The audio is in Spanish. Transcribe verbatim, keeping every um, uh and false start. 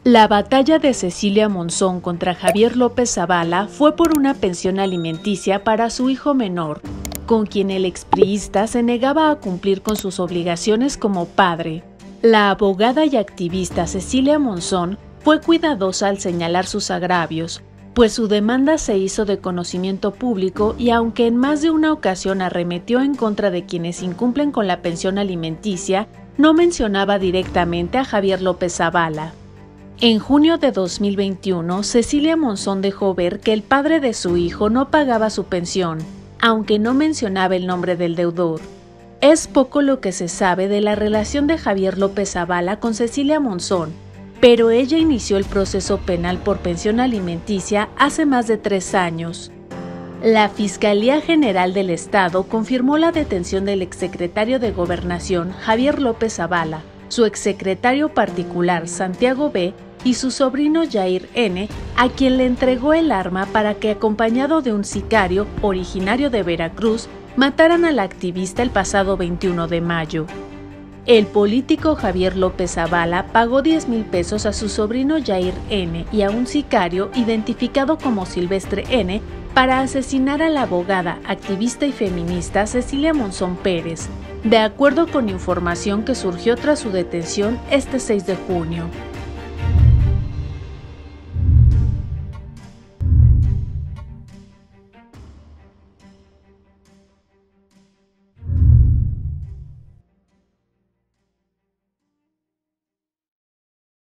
La batalla de Cecilia Monzón contra Javier López Zavala fue por una pensión alimenticia para su hijo menor, con quien el expriista se negaba a cumplir con sus obligaciones como padre. La abogada y activista Cecilia Monzón fue cuidadosa al señalar sus agravios, pues su demanda se hizo de conocimiento público y aunque en más de una ocasión arremetió en contra de quienes incumplen con la pensión alimenticia, no mencionaba directamente a Javier López Zavala. En junio de dos mil veintiuno, Cecilia Monzón dejó ver que el padre de su hijo no pagaba su pensión, aunque no mencionaba el nombre del deudor. Es poco lo que se sabe de la relación de Javier López Zavala con Cecilia Monzón, pero ella inició el proceso penal por pensión alimenticia hace más de tres años. La Fiscalía General del Estado confirmó la detención del exsecretario de Gobernación Javier López Zavala, su exsecretario particular Santiago B. y su sobrino Yair N., a quien le entregó el arma para que, acompañado de un sicario originario de Veracruz, mataran a la activista el pasado veintiuno de mayo. El político Javier López Zavala pagó diez mil pesos a su sobrino Yair N. y a un sicario identificado como Silvestre N. para asesinar a la abogada, activista y feminista Cecilia Monzón Pérez, de acuerdo con información que surgió tras su detención este seis de junio.